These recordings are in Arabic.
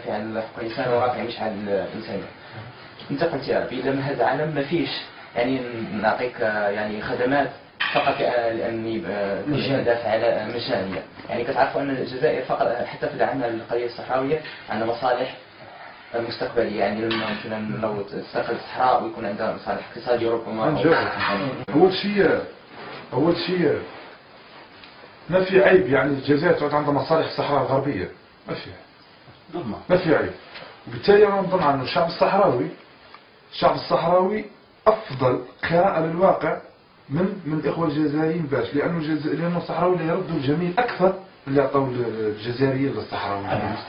كيعطي على حقوق الانسان وراه كيعملش على الانسانيه. انت قلت يا ربي اذا من هذا العالم ما فيش يعني نعطيك يعني خدمات فقط لاني دافع على مجانيه. يعني كتعرفوا ان الجزائر فقط حتى في العمل القريه الصحراويه عندها مصالح مستقبليه، يعني لما مثلا لو تستقل الصحراء ويكون عندها مصالح اقتصاديه ربما. اول شيء ما في عيب يعني الجزائر تعود عندها مصالح الصحراء الغربيه، ما في عيب. وبالتالي انا نظن ان الشعب الصحراوي افضل قراءه للواقع من الاخوه الجزائريين. باش لانه الصحراوي اللي يردوا الجميل اكثر اللي يعطوا الجزائريين للصحراوي.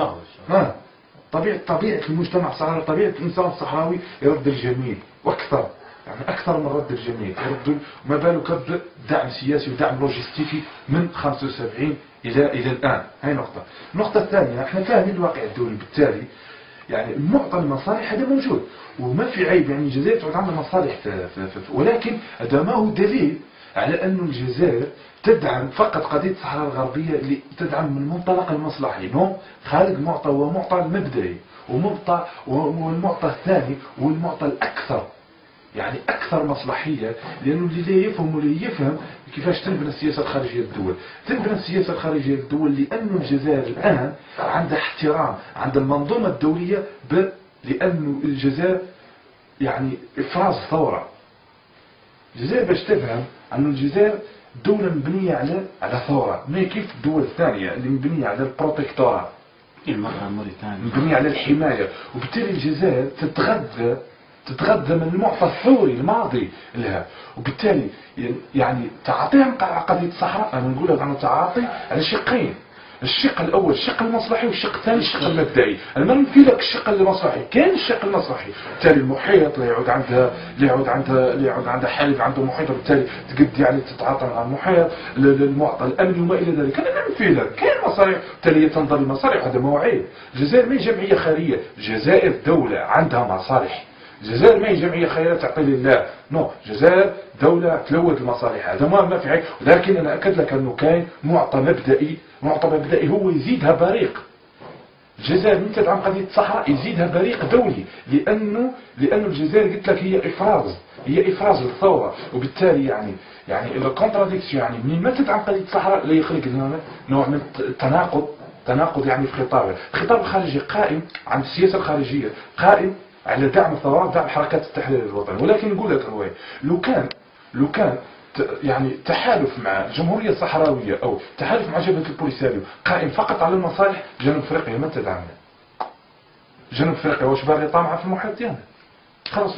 طبيعه المجتمع الصحراوي، طبيعه الانسان الصحراوي يرد الجميل واكثر، يعني اكثر من رد الجميل يردوا. ما بالك بدعم سياسي ودعم لوجستيكي من 75 الى الان. هاي نقطه. النقطه الثانيه، احنا فاهمين الواقع الدولي، بالتالي يعني المعطى المصالح هذا موجود وما في عيب. يعني الجزائر تعود عندها مصالح ولكن هذا ما هو دليل على أن الجزائر تدعم فقط قضية الصحراء الغربية اللي تدعم من منطلق المصلحي. نو، خارج معطى هو معطى المبدئي والمعطى الثاني والمعطى الأكثر، يعني أكثر مصلحية، لأنه اللي لا يفهم كيفاش تنبنى السياسة الخارجية للدول. تنبنى السياسة الخارجية للدول لأن الجزائر الآن عندها احترام عند المنظومة الدولية لأن الجزائر يعني إفراز ثورة. الجزائر باش تفهم أن الجزائر دولة مبنية على ثورة، ما كيف الدول الثانية اللي مبنية على البروتكتورات، مبنية على الحماية. وبالتالي الجزائر تتغذى من المعطى الثوري الماضي لها. وبالتالي يعني تعاطيهم قضية الصحراء، أنا نقول لك أنا تعاطي على شقين. الشق الاول الشق المصلحي والشق الثاني الشق المبدئي. انا ما ننفي لك الشق المصلحي، كاين الشق المصلحي، بالتالي المحيط اللي يعود عندها حالف عنده محيط، وبالتالي تقد يعني تتعاطى مع المحيط، المعطى الامني وما الى ذلك. انا ما ننفي لك كاين مصالح، بالتالي تنظر المصالح، هذا ما هو عيب. الجزائر ما هي جمعيه خيريه، الجزائر دوله عندها مصالح. الجزائر ما هي جمعيه خيريه تعطي لله، نو، الجزائر دوله تلوث المصالح، هذا ما في عيب. ولكن انا اكد لك انه كاين معطى مبدئي هو يزيدها بريق. الجزائر من تدعم قضيه الصحراء يزيدها بريق دولي، لانه الجزائر قلت لك هي افراز للثوره. وبالتالي يعني الكونتراديكسيون، يعني من ما تدعم قضيه الصحراء لا يخلق نوع من التناقض يعني في خطابه. الخطاب الخارجي قائم عن السياسه الخارجيه، قائم على دعم الثورات، دعم حركات التحرير الوطني. ولكن نقول لك لو كان يعني تحالف مع الجمهورية الصحراوية أو تحالف مع جبهة البوليساريو قائم فقط على المصالح، جنوب افريقيا ما تدعمنا. جنوب افريقيا واش باغي طامعة في المحيط ديالنا؟ خلاص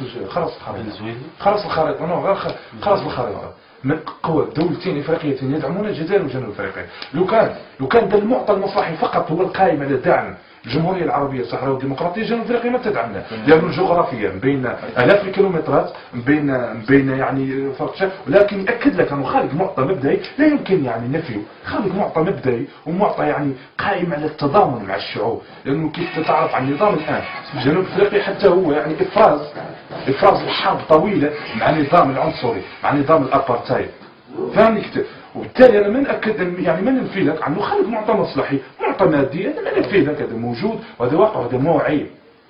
الخريطة، خلاص الخريطة من قوى دولتين افريقيتين يدعمون الجزائر وجنوب افريقيا. لو كان ده المعطى المصلحي فقط هو القائم على دعم الجمهورية العربية الصحراوية الديمقراطية، جنوب افريقيا ما تدعمنا، لأنه جغرافيا بين آلاف الكيلومترات، بين يعني فرق. ولكن يأكد لك أنه خارج معطى مبدئي لا يمكن يعني نفيه، خارج معطى مبدئي ومعطى يعني قائم على التضامن مع الشعوب. لأنه كيف تتعرف على النظام الآن جنوب افريقيا حتى هو يعني إفراز الحرب طويلة مع النظام العنصري، مع نظام الأبارتايد، فاهمني كتير. وبالتالي انا ما ناكد يعني ما ننفي لك عنه خارج معطى مصلحي، معطى مادي، انا ما ننفي لك، هذا موجود وهذا واقع وهذا مو عيب.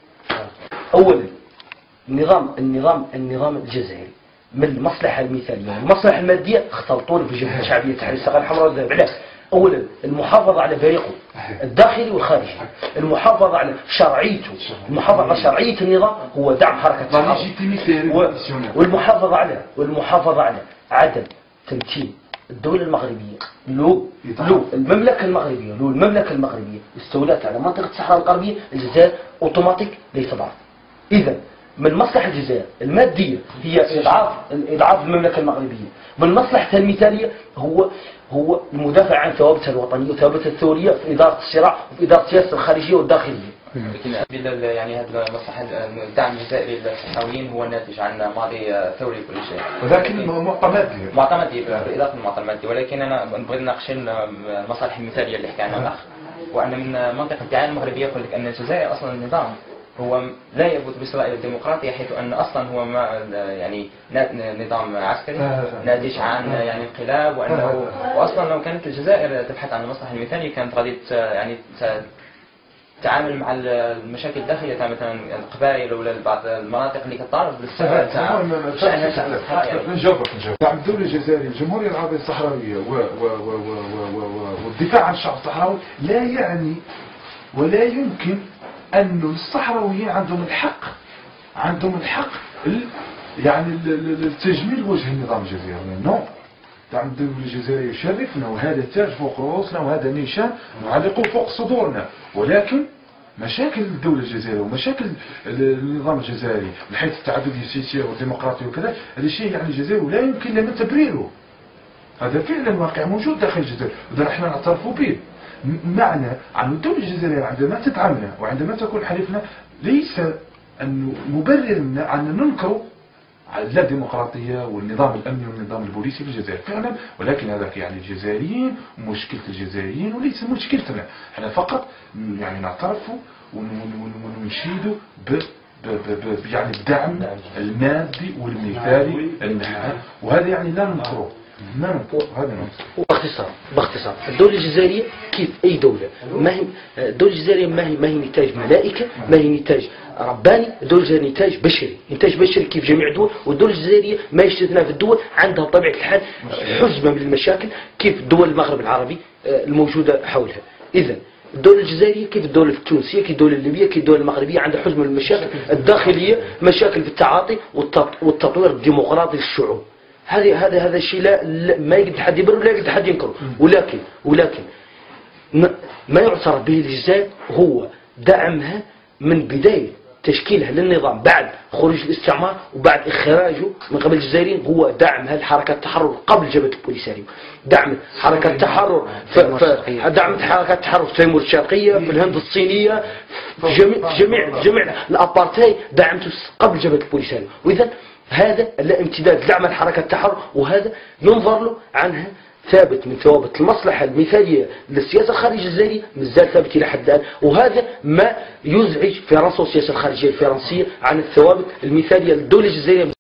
اولا النظام الجزائري من المصلحه المثاليه والمصلحه الماديه اختلطوا في الجبهه الشعبيه تحرير الثغره الحمراء والذهب. علاش؟ اولا المحافظه على فريقه الداخلي والخارجي، المحافظه على شرعيته، المحافظه على شرعيه النظام هو دعم حركه التحرر، والمحافظه على عدم تمكين الدولة المغربية. لو المملكة المغربية استولت على منطقة الصحراء الغربية، الجزائر اوتوماتيك ليس ضعف. إذا من مصلحة الجزائر المادية هي إضعاف المملكة المغربية، من مصلحتها المثالية هو المدافع عن ثوابتها الوطنية وثوابتها الثورية في إدارة الصراع وفي إدارة السياسة الخارجية والداخلية. لكن يعني هذا المصلحة الدعم الجزائري للصحراويين هو ناتج عن ماضي ثوري كل شيء، ولكن معطى مادي بالإضافة للمعطى المادي. ولكن أنا نبغي نناقش المصالح المثالية اللي حكى عنها الأخ، وأن من منطقة الدعاية المغربية يقول لك أن الجزائر أصلا النظام هو لا يربط بصلة الديمقراطية، حيث أن أصلا هو يعني نظام عسكري ناتج عن يعني انقلاب، وأصلا لو كانت الجزائر تبحث عن المصلحة المثالية كانت غادي يعني تعامل مع المشاكل الداخليه تاع مثلا القبائل ولا بعض المناطق اللي كتعرض للصحراء تاع شأن الصحراء يعني. نجاوبك دعم الدولة الجزائرية الجمهورية العربية الصحراوية والدفاع عن الشعب الصحراوي لا يعني ولا يمكن أن الصحراويين عندهم الحق يعني التجميل وجه النظام الجزائري. نو، دعم الدولة الجزائرية يشرفنا، وهذا تاج فوق رؤوسنا، وهذا نيشان نعلقه فوق صدورنا، ولكن مشاكل الدولة الجزائرية ومشاكل النظام الجزائري من حيث التعددية السياسية والديمقراطية وكذا، هذا الشيء يعني الجزائر ولا يمكن لنا تبريره. هذا فعلا واقع موجود داخل الجزائر، وده نحن نعترف به. معنى أن الدولة الجزائرية عندما تدعمنا وعندما تكون حليفنا ليس أنه مبرر لنا أن ننكر لا الديمقراطية والنظام الأمني والنظام البوليسي في الجزائر فعلا، ولكن هذاك يعني الجزائريين ومشكلة الجزائريين وليس مشكلتنا. احنا فقط يعني نعترف ونشيد يعني الدعم المادي والمثالي المحال، وهذا يعني لا ننكره. باختصار الدولة الجزائرية كيف أي دولة، الدولة الجزائرية ما هي نتاج ملائكة، ما هي نتاج رباني. الدولة الجزائرية نتاج بشري كيف جميع الدول، والدولة الجزائرية ما يستثنى في الدول عندها بطبيعة الحال حزمة من المشاكل كيف دول المغرب العربي الموجودة حولها. إذا الدولة الجزائرية كيف الدولة التونسية، كيف الدولة الليبية، كيف الدولة المغربية عندها حزمة من المشاكل الداخلية، مشاكل في التعاطي والتطوير الديمقراطي للشعوب. هذا الشيء ما يقدر حد يبرر ولا يقدر حد ينكره، ولكن ما يعترف به الجزائر هو دعمها من بداية تشكيلها للنظام بعد خروج الاستعمار وبعد إخراجه من قبل الجزائريين، هو دعم هذه حركة التحرر قبل جبهة البوليساريو، دعم حركة التحرر دعم حركة التحرر في تيمور الشرقية، في الهند الصينية، في جميع الأبارتاي دعمته قبل جبهة البوليساريو. وإذا هذا امتداد دعم الحركة التحرر، وهذا ينظر له عنها ثابت من ثوابت المصلحة المثالية للسياسة الخارجية الجزائرية مازال ثابت إلى حد الآن، وهذا ما يزعج في رأس السياسة الخارجية الفرنسية عن الثوابت المثالية للدولة الجزائرية.